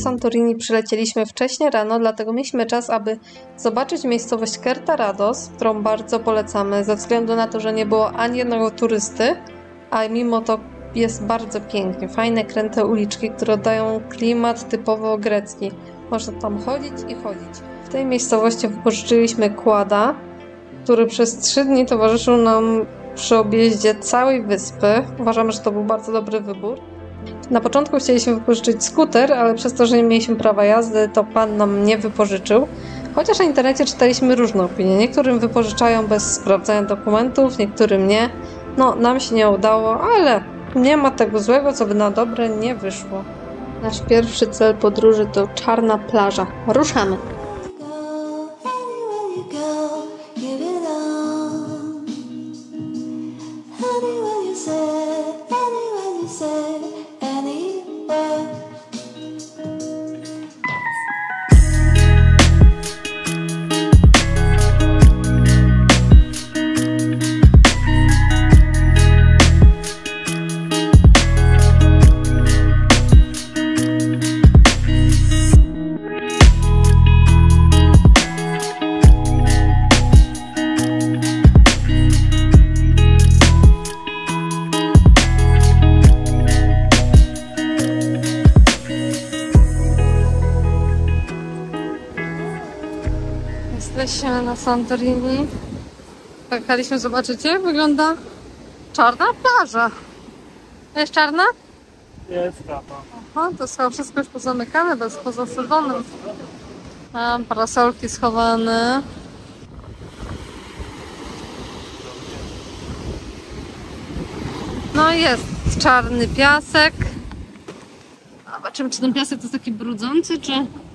Santorini przylecieliśmy wcześnie rano, dlatego mieliśmy czas, aby zobaczyć miejscowość Kertarados, którą bardzo polecamy, ze względu na to, że nie było ani jednego turysty, a mimo to jest bardzo pięknie. Fajne, kręte uliczki, które dają klimat typowo grecki. Można tam chodzić i chodzić. W tej miejscowości wypożyczyliśmy quada, który przez 3 dni towarzyszył nam przy objeździe całej wyspy. Uważamy, że to był bardzo dobry wybór. Na początku chcieliśmy wypożyczyć skuter, ale przez to, że nie mieliśmy prawa jazdy, to pan nam nie wypożyczył. Chociaż na internecie czytaliśmy różne opinie. Niektórym wypożyczają bez sprawdzania dokumentów, niektórym nie. No, nam się nie udało, ale nie ma tego złego, co by na dobre nie wyszło. Nasz pierwszy cel podróży to Czarna Plaża. Ruszamy! Jesteśmy na Santorini. Pojechaliśmy zobaczyć, jak wygląda czarna plaża. Jest czarna? Jest czarna. Aha, to jest chyba wszystko już pozamykane, bez poza sezonem. Tam parasolki schowane. No jest czarny piasek. Zobaczymy, czy ten piasek to jest taki brudzący, czy...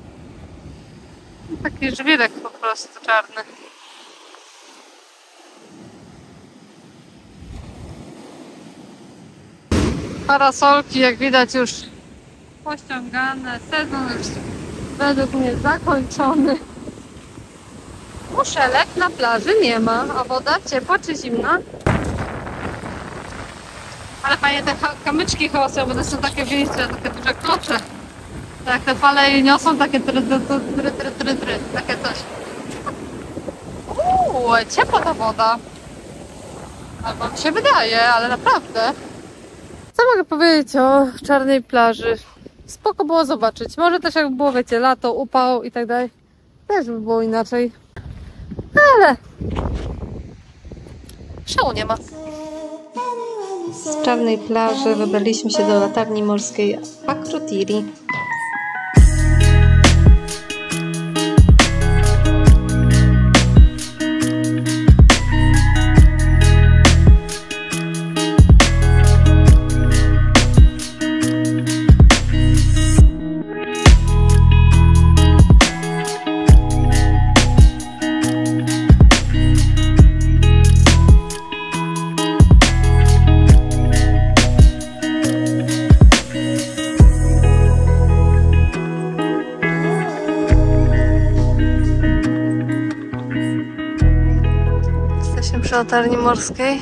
Taki żwirek po prostu czarny. Parasolki, jak widać, już pościągane. Sezon już według mnie zakończony. Muszelek na plaży nie ma, a woda ciepła czy zimna? Ale fajnie te kamyczki chaosowe, one są takie, wiecie, takie duże klocze. Tak, te fale jej niosą, takie takie coś. Ciepła ta woda. Albo mi się wydaje, ale naprawdę. Co mogę powiedzieć o czarnej plaży? Spoko było zobaczyć. Może też jak było, wiecie, lato, upał i tak dalej. Też by było inaczej. Ale szału nie ma. Z czarnej plaży wybraliśmy się do latarni morskiej Akrotiri. Przy latarni morskiej.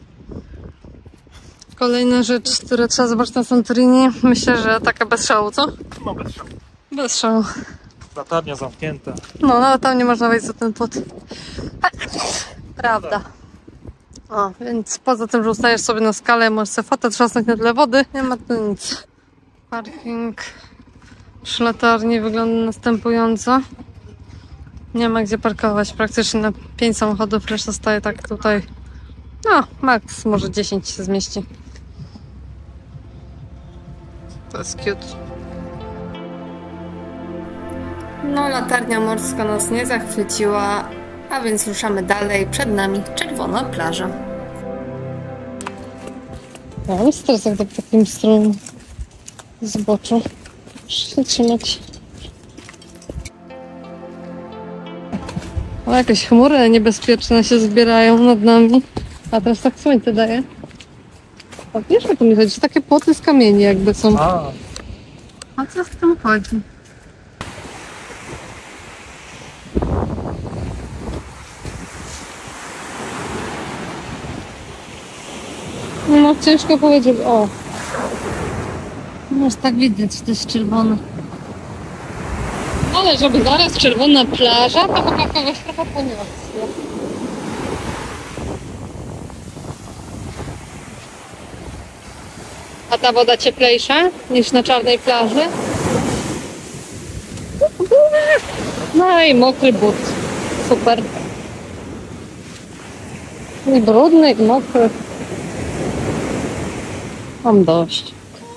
Kolejna rzecz, którą trzeba zobaczyć na Santorini. Myślę, że taka bez szału, co? No bez szału. Bez szału. Latarnia zamknięta. No, nawet tam nie można wejść za ten płot. Prawda. O, więc poza tym, że ustajesz sobie na skalę, możesz sobie fotę trzasnąć na tle wody, nie ma tu nic. Parking przy latarni wygląda następująco. Nie ma gdzie parkować, praktycznie na 5 samochodów, reszta staje tak tutaj. No, max może 10 się zmieści. To jest cute. No, latarnia morska nas nie zachwyciła, a więc ruszamy dalej. Przed nami czerwona plaża. Mam stres, jak tak takim stromym zboczu. Muszę się trzymać. O, jakieś chmury niebezpieczne się zbierają nad nami. A teraz tak słońce daje. O, wiesz, o co mi chodzi? Takie płoty z kamieni jakby są. A co z tym chodzi? No ciężko powiedzieć, o. No tak widać, to jest czerwone. Ale żeby zaraz czerwona plaża, to chyba kogoś trochę poniosło. A ta woda cieplejsza niż na czarnej plaży. No i mokry but. Super. I brudny, i mokry. Mam dość.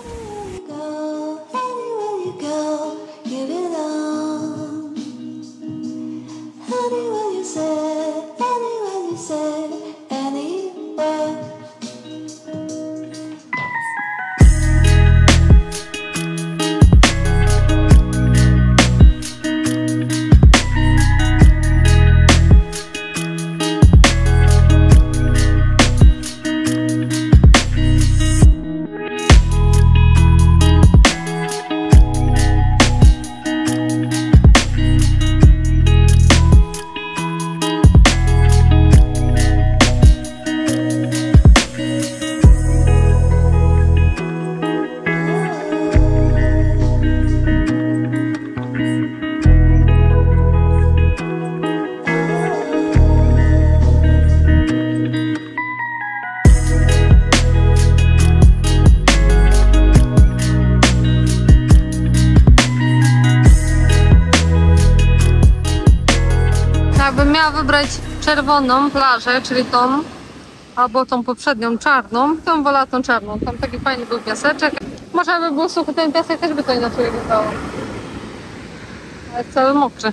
Jakbym miała wybrać czerwoną plażę, czyli tą, albo tą poprzednią czarną, to bym wolała tą czarną. Tam taki fajny był piaseczek. Może by był suchy ten piasek, też by to inaczej wyglądało. Ale cały mokry.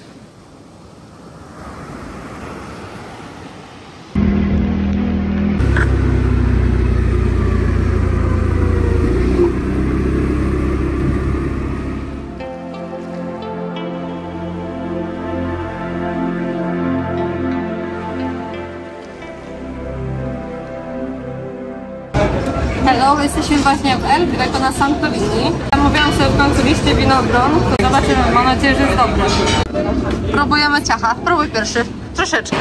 Hello, jesteśmy właśnie w El Greco na Santorini. Zamówiłam sobie w końcu liście winogron, to zobaczymy, mam nadzieję, że jest dobre. Próbujemy ciacha. Próbuj pierwszy. Troszeczkę.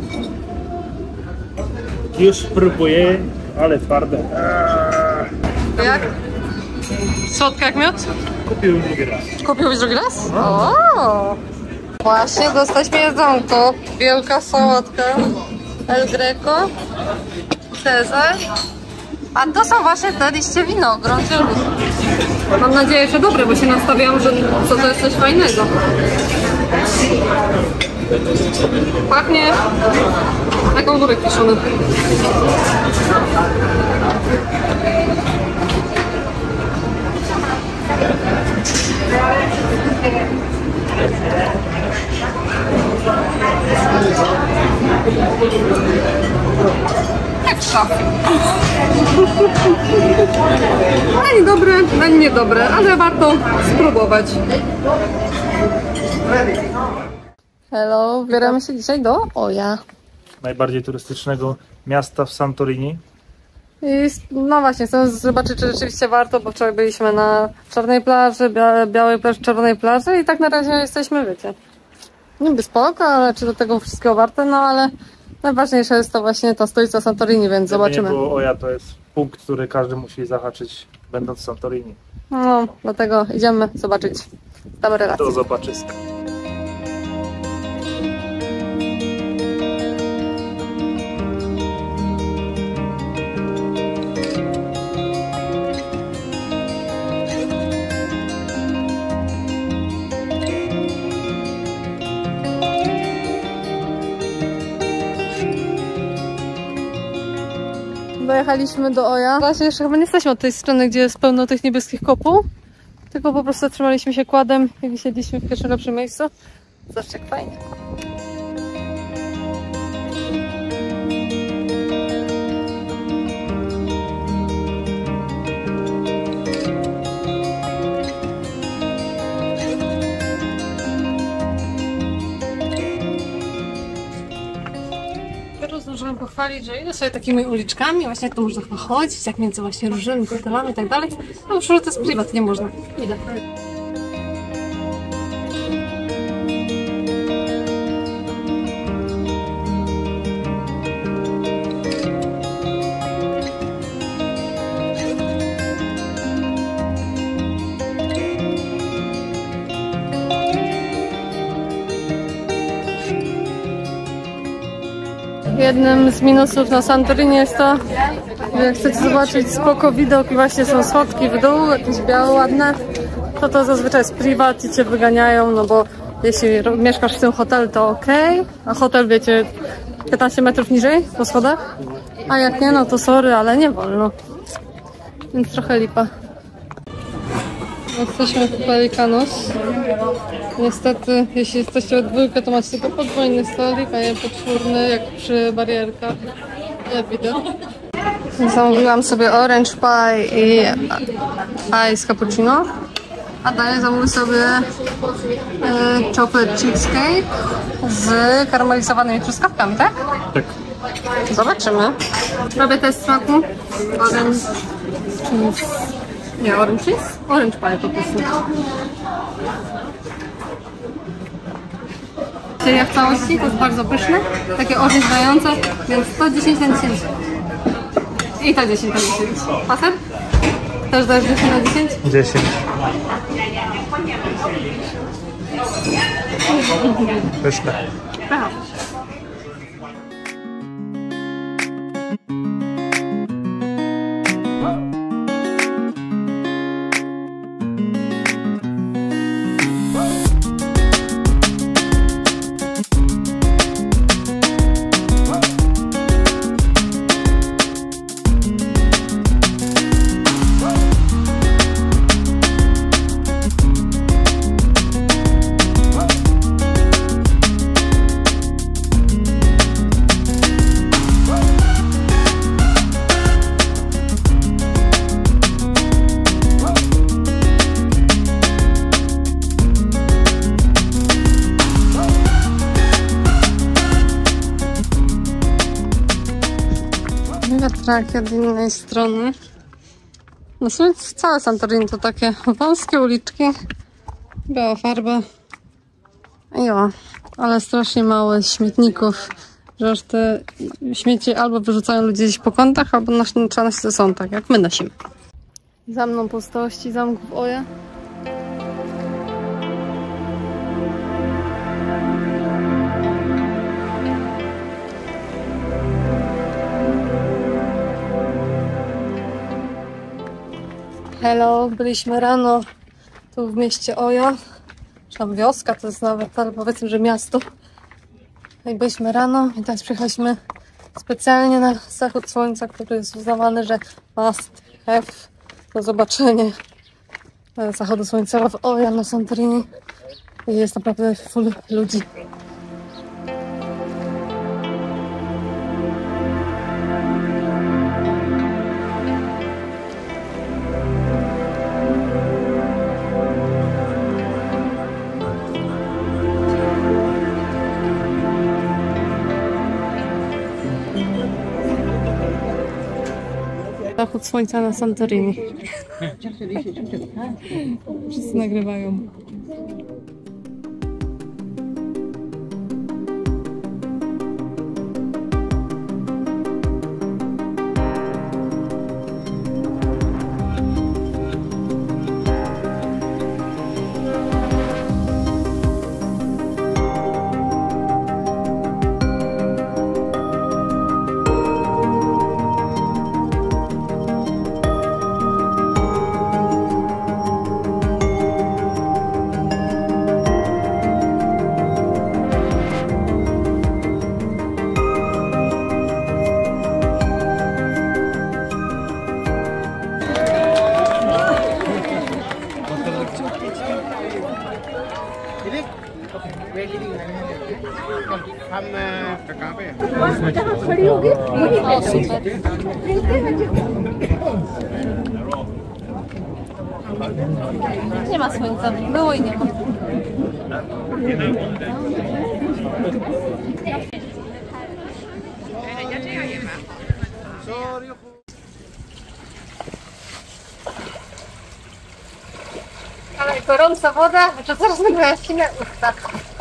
Już próbuję, ale twarde. Jak? Słodka jak miód? Kupiłem drugi raz. Kupiłeś drugi raz? O! Właśnie dostaliśmy jedzonko. Wielka sałatka. El Greco. Cezar. A to są właśnie te liście winogron. Mam nadzieję, że dobre, bo się nastawiałam, że co to jest coś fajnego. Pachnie jak ogórek kiszony. Jak w szafie. Ani dobre, ani niedobre, ale warto spróbować. Hello, wybieramy się dzisiaj do Oja. Najbardziej turystycznego miasta w Santorini. I no właśnie, chcę zobaczyć, czy rzeczywiście warto, bo wczoraj byliśmy na czarnej plaży, białej plaży, czerwonej plaży i tak na razie jesteśmy, wiecie, niby spoko, ale czy do tego wszystkiego warte, no ale najważniejsza jest to właśnie ta stolica Santorini, więc zobaczymy. Nie było Oja, to jest punkt, który każdy musi zahaczyć, będąc w Santorini. No, dlatego idziemy zobaczyć. Damy relację. Do zobaczyska. Dojechaliśmy do Oja. Właśnie jeszcze chyba nie jesteśmy od tej strony, gdzie jest pełno tych niebieskich kopów, tylko po prostu trzymaliśmy się kładem i siedliśmy w pierwszym lepszym miejscu. Zobaczcie, jak fajnie. Zdążyłam pochwalić, że idę sobie takimi uliczkami, właśnie tu można chyba chodzić, jak między właśnie różnymi hotelami i tak dalej. No już to jest prywatnie, nie można. Idę. Jednym z minusów na Santorini jest to, że jak chcecie zobaczyć spoko widok i właśnie są schodki w dół, jakieś białe ładne, to zazwyczaj jest prywat i cię wyganiają, no bo jeśli mieszkasz w tym hotelu, to ok, a hotel, wiecie, 15 metrów niżej po schodach, a jak nie, no to sorry, ale nie wolno, więc trochę lipa. Jesteśmy w Pelicanos. Niestety, jeśli jesteście we dwójkę, to macie tylko podwójny stolik, a nie podwórny, jak przy barierkach. Nie widać. Zamówiłam sobie orange pie i ice cappuccino. A dalej zamówię sobie chocolate cheesecake z karamelizowanymi truskawkami, tak? Tak. Zobaczymy. Robię test smaku. Orange cheese. Nie, orange cheese? Orange pie po prostu. Seria w całości, to jest bardzo pyszne. Takie orzeźwiające, więc to 10 na 10. I to 10 na 10. Faser? Też dajesz 10 na 10? 10. Pyszne. Aha. Wiatrak od innej strony. No w sumie całe Santorini to takie wąskie uliczki, biała farba i ale strasznie mało śmietników, że aż te śmieci albo wyrzucają ludzie gdzieś po kątach, albo trzeba nosić do sąd, jak my nosimy. Za mną pustości zamków Oja. Hello, byliśmy rano tu w mieście Oja, czy tam wioska, to jest nawet, ale powiedzmy, że miasto. I byliśmy rano i teraz przyjechaliśmy specjalnie na zachód słońca, który jest uznawany, że must have do zobaczenia zachodu słońca w Oja na Santorini. I jest naprawdę full ludzi. Zachód słońca na Santorini. Wszyscy nagrywają. खड़ी होगी nie ma słońca, było i nie ma. Ale gorąca woda, że zaraz nagle ścinę usta.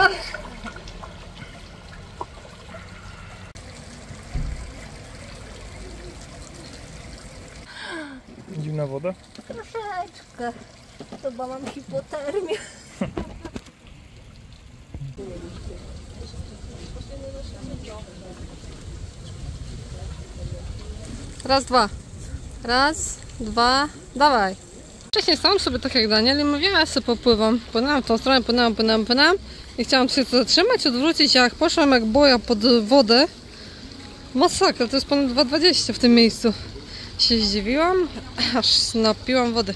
Zimna woda? Troszeczkę. Chyba mam hipotermię. Raz, dwa. Raz, dwa, dawaj. Wcześniej stałam sobie tak jak Daniel i mówiłam, ja sobie popływam. Płynęłam w tą stronę, płynęłam. I chciałam się tu zatrzymać, odwrócić, a jak poszłam jak boja pod wodę. Masakra, to jest ponad 2,20 w tym miejscu. Się zdziwiłam, aż napiłam wody.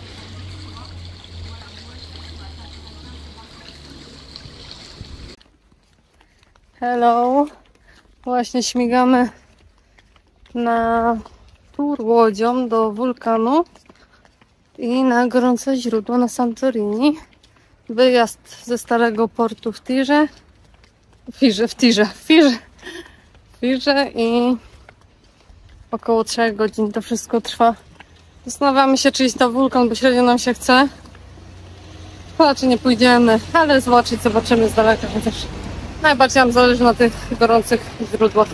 Hello. Właśnie śmigamy na tour łodzią do wulkanu i na gorące źródło na Santorini. Wyjazd ze starego portu w Tirze i około 3 godzin to wszystko trwa. Zastanawiamy się, czy iść na wulkan, bo średnio nam się chce. Raczej nie pójdziemy, ale zobaczymy z daleka, chociaż najbardziej nam zależy na tych gorących źródłach.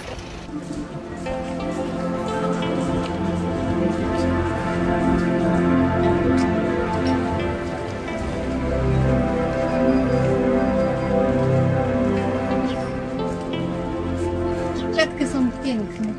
Klatki są piękne.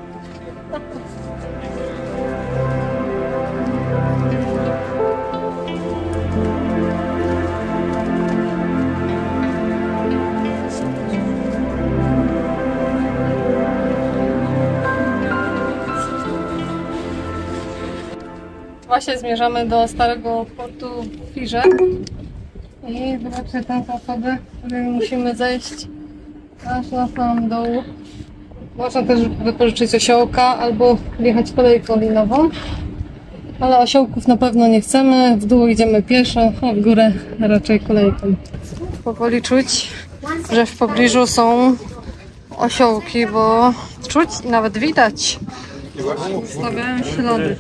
Właśnie zmierzamy do starego portu w Tirze i zobaczcie tę zasadę, której musimy zejść aż na sam dół. Można też wypożyczyć osiołka albo wjechać kolejką linową, ale osiołków na pewno nie chcemy, w dół idziemy pieszo, a w górę raczej kolejką. Powoli czuć, że w pobliżu są osiołki, bo czuć i nawet widać. Stawiają ślady.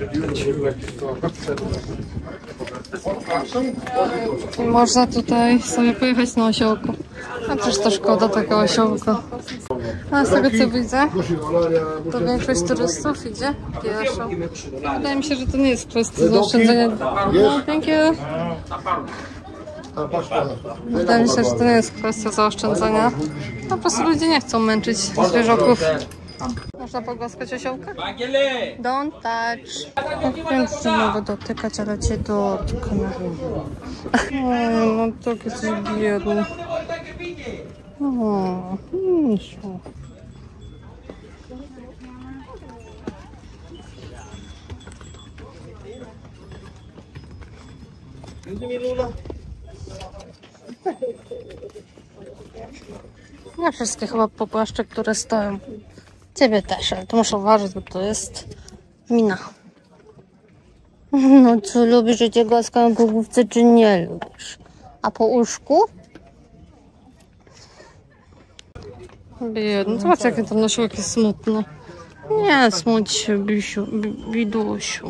I można tutaj sobie pojechać na osiołku. A przecież to szkoda takiego osiołka. A z tego co widzę, to większość turystów idzie pieszo. Wydaje mi się, że to nie jest kwestia zaoszczędzenia. No, thank you. Wydaje mi się, że to nie jest kwestia zaoszczędzenia. Po prostu ludzie nie chcą męczyć zwierzoków. Można pogłaskać osiołka? Don't touch. No wiem, że nie mogę dotykać, ale cię dotknę. No to jesteś biedny. O, misiu. Ja wszystkie chyba popłaszczę, które stoją. Ciebie też, ale to muszę uważać, bo to jest mina. No co, lubisz, że cię głaskają po główce, czy nie lubisz? A po uszku? Biedny, zobacz jakie to nosiłki smutne. Nie smuć się, Bisiu, Bidusiu.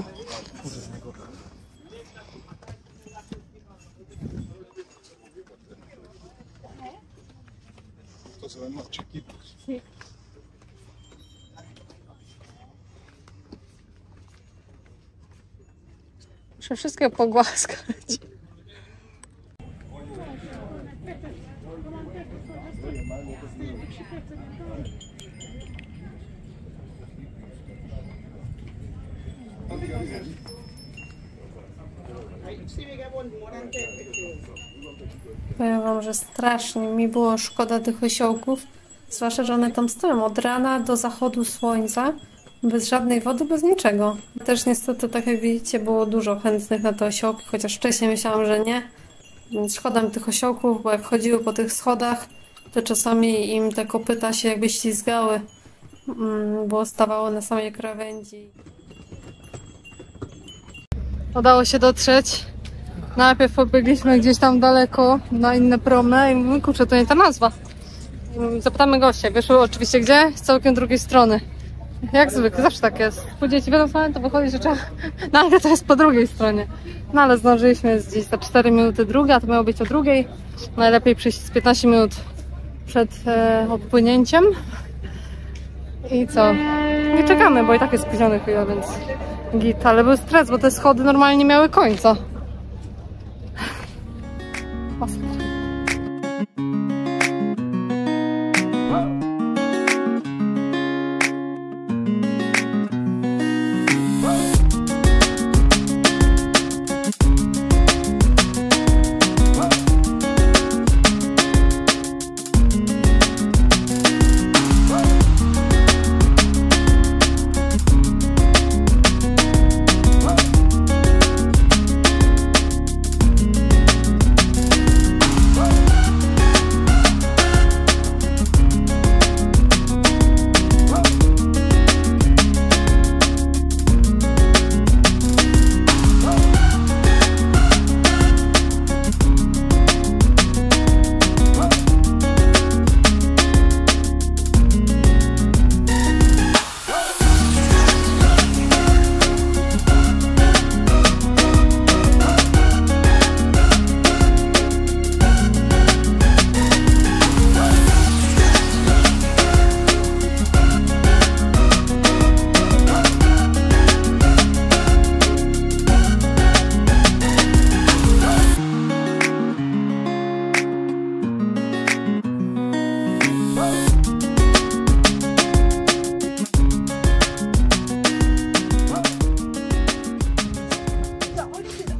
Muszę wszystkie pogłaskać. Powiem wam, że strasznie mi było szkoda tych osiołków. Zwłaszcza, że one tam stoją od rana do zachodu słońca. Bez żadnej wody, bez niczego. Też niestety, tak jak widzicie, było dużo chętnych na te osiołki, chociaż wcześniej myślałam, że nie. Więc szkoda mi tych osiołków, bo jak chodziły po tych schodach, to czasami im te kopyta się jakby ślizgały, bo stawało na samej krawędzi. Udało się dotrzeć. Najpierw pobiegliśmy gdzieś tam daleko na inne promy i mówimy, kurczę, to nie ta nazwa. Zapytamy gościa. Wyszły oczywiście gdzie? Z całkiem drugiej strony. Jak zwykle, zawsze tak jest. Pójdziecie w jedną stronę, to wychodzi, że trzeba... No ale to jest po drugiej stronie. No ale zdążyliśmy gdzieś za 4 minuty druga, a to miało być o drugiej. Najlepiej przyjść z 15 minut przed odpłynięciem. I co? Nie czekamy, bo i tak jest spóźniony chwilę, więc git. Ale był stres, bo te schody normalnie nie miały końca.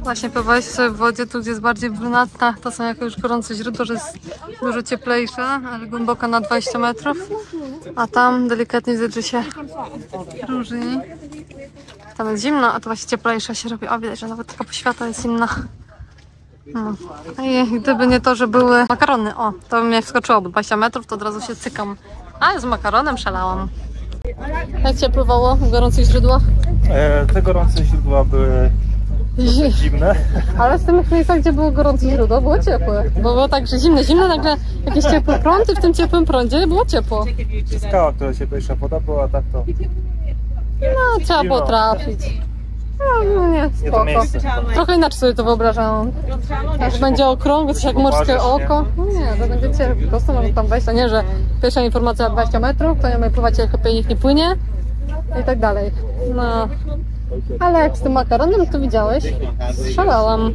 Właśnie pływałeś sobie w wodzie, tu gdzie jest bardziej brunatna, to są jako już gorące źródło, że jest dużo cieplejsza, ale głęboka na 20 metrów. A tam delikatnie widać, że się różni. Tam jest zimno, a tu właśnie cieplejsza się robi. O, widać, że nawet taka poświata jest inna. No. I gdyby nie to, że były makarony, o, to bym mnie wskoczyło, bo 20 metrów to od razu się cykam. A z makaronem szalałam. Jak cię pływało w gorących źródłach? Te gorące źródła były zimne. Ale w tym miejscach, gdzie było gorące źródło, było ciepłe. Bo było tak, że zimne, nagle jakiś ciepły prąd i w tym ciepłym prądzie było ciepło. Skała, która cieplejsza woda była, tak to... No, trzeba było trafić. No, nie, Nie to spoko. miejsce. Trochę inaczej sobie to wyobrażałam. Jak będzie okrągłe, coś jak morskie oko. No nie, to będzie ciepło. Po prostu można tam wejść, a nie, że pierwsza informacja 20 metrów, to nie ma pływać, jak lepiej nikt nie płynie i tak dalej. No. Ale jak z tym makaronem, to widziałeś? Szalałam.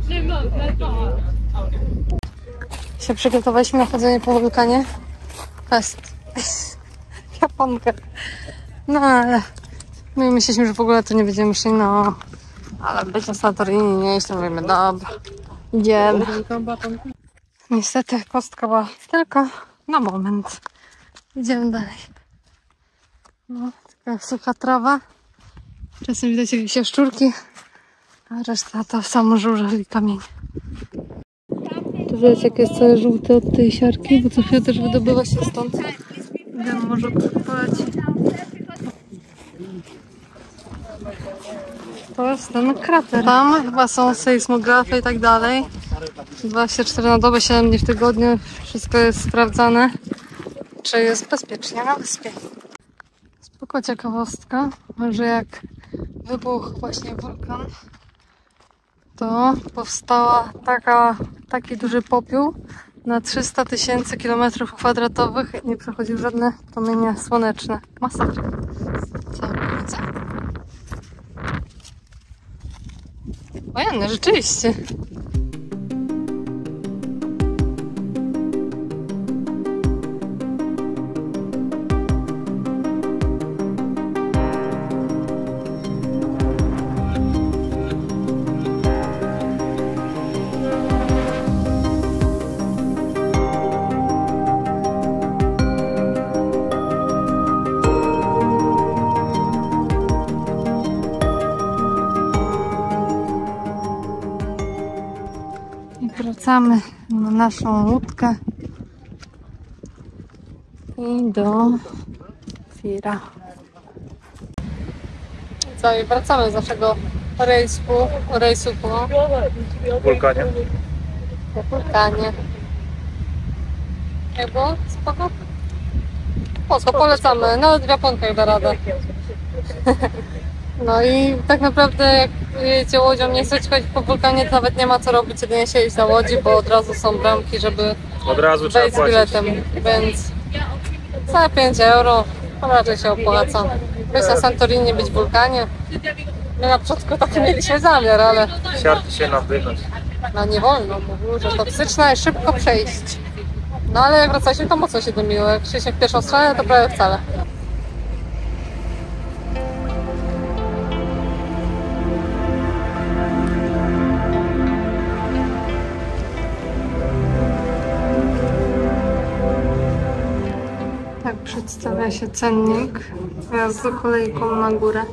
Się przygotowaliśmy na chodzenie po wulkanie. Fest. Japonkę. No ale my myśleliśmy, że w ogóle to nie będziemy szli, no. Ale być na Santorini nie jest, to mówimy, dobra. Idziemy. Niestety kostka była tylko na moment. Idziemy dalej. No, taka sucha trawa. Czasem widać jakieś jaszczurki, a reszta to samo żurze i kamień. Tu widać, jak jest całe żółte od tej siarki, bo co chwilę też wydobywa się stąd. Idziemy, może poleci. To jest ten krater. Tam chyba są sejsmografy i tak dalej. 24 na dobę, 7 dni w tygodniu. Wszystko jest sprawdzane, czy jest bezpiecznie na wyspie. Spoko ciekawostka, że jak wybuchł właśnie wulkan, to powstała taki duży popiół na 300 000 km² i nie przechodził żadne promienie słoneczne. Masakra. Co, widzę? Ojej, rzeczywiście. Wracamy na naszą łódkę i do Fira. Co, i wracamy z naszego rejsu po Wulkanie. wulkanie. Jak było? Spoko? Spoko, polecamy. Nawet w Japonkach da radę. No i tak naprawdę jak jedziecie łodzią, nie chcecie chodzić po wulkanie, to nawet nie ma co robić, jedynie siedzieć na łodzi, bo od razu są bramki, żeby Od razu trzeba wejść z płacić. biletem, więc za 5 euro to raczej się opłaca. Być na Santorini, być w wulkanie. My na początku taki mieliśmy zamiar, ale Siarki się nawywać. no nie wolno, mówił, że toksyczna i szybko przejść. No ale jak wracaliśmy, to mocno się dymiło. Jak szliśmy w pierwszą stronę, to prawie wcale. Tak przedstawia się cennik wjazdu kolejką na górę.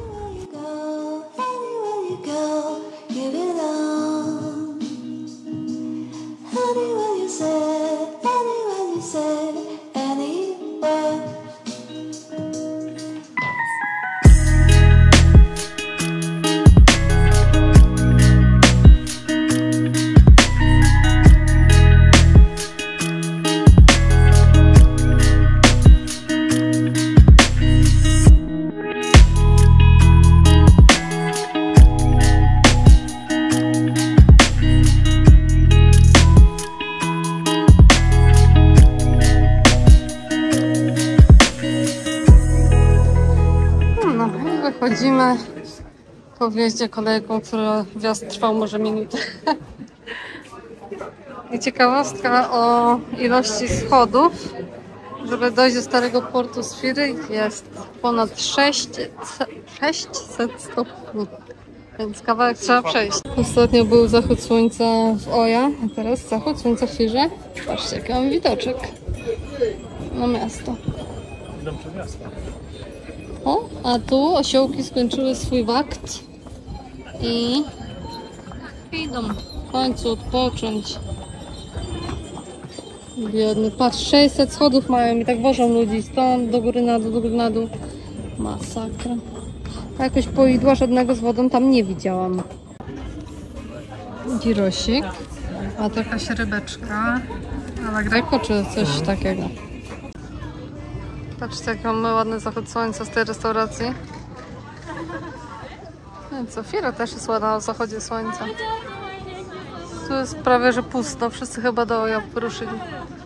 Chodzimy po wjeździe kolejką, która wjazd trwał może minutę. I ciekawostka o ilości schodów, żeby dojść do starego portu Sfiry, jest ponad 600 stopni. Więc kawałek trzeba przejść. Ostatnio był zachód słońca w Oja, a teraz zachód słońca w Firze. Patrzcie, jaki mam widoczek na miasto. Idą przed miasto. O, a tu osiołki skończyły swój wakt i idą w końcu odpocząć. Biedny, patrz, 600 schodów mają i tak wożą ludzi stąd do góry na dół, do góry na dół. Masakra. A jakoś poidła żadnego z wodą tam nie widziałam. Girosik. A to jakaś rybeczka. Ale greko czy coś takiego? Patrzcie, jaki mamy ładny zachód słońca z tej restauracji. No co, Fira też jest ładna o zachodzie słońca. Tu jest prawie że pusto, wszyscy chyba do Oja ruszyli.